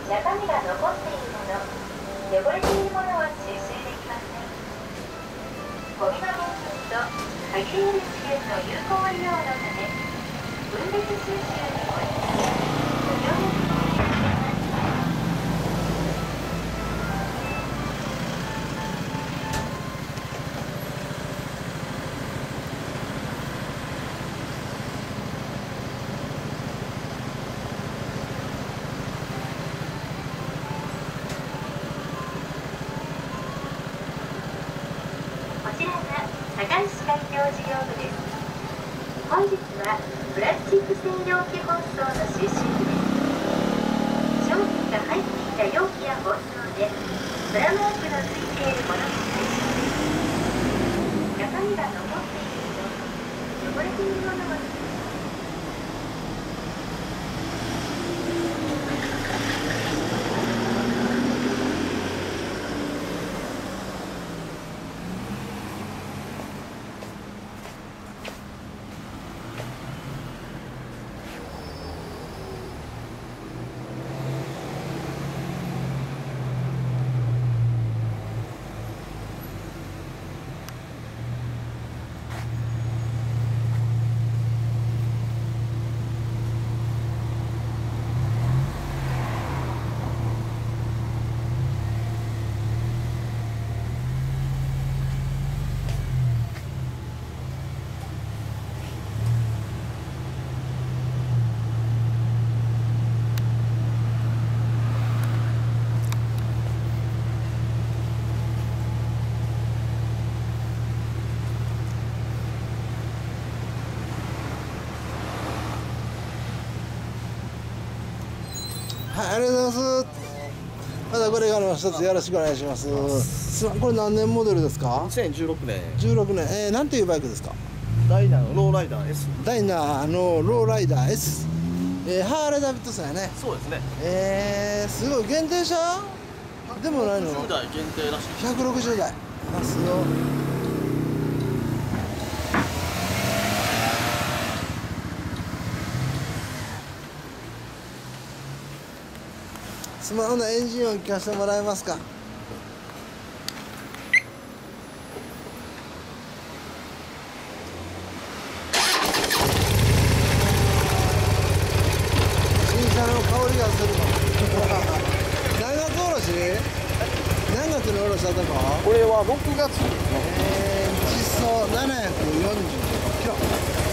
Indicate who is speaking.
Speaker 1: 中身が残っているもの、汚れているものは収集できません。ゴミの分別と限りある資源の有効利用のため、分別収集にご協力をお願いします。こちらが堺市海峡事業部です。本日はプラスチック専用機包装の収集日です。商品が入っていた容器や包装でプラマークのついているものが対象です。中身が残っているもの、汚れているものは
Speaker 2: はい、ありがとうございます。またこれからも一つよろしくお願いします。これ何年モデルですか
Speaker 3: 2016年。
Speaker 2: 16年。なんていうバイクですか？
Speaker 3: ダイナのローライダー S。
Speaker 2: ダイナのローライダー S。ハーレーダビッドソンやね。
Speaker 3: そうですね。
Speaker 2: すごい限定車でもないの
Speaker 3: 10台限定らしい。
Speaker 2: 160台。あ、すごい。スマホのエンジン音聞かせてもらえますか？新車の香りがするの。何月おろし？何月におろしたとこ？
Speaker 3: これは6月ですね。
Speaker 2: 実装740キロ。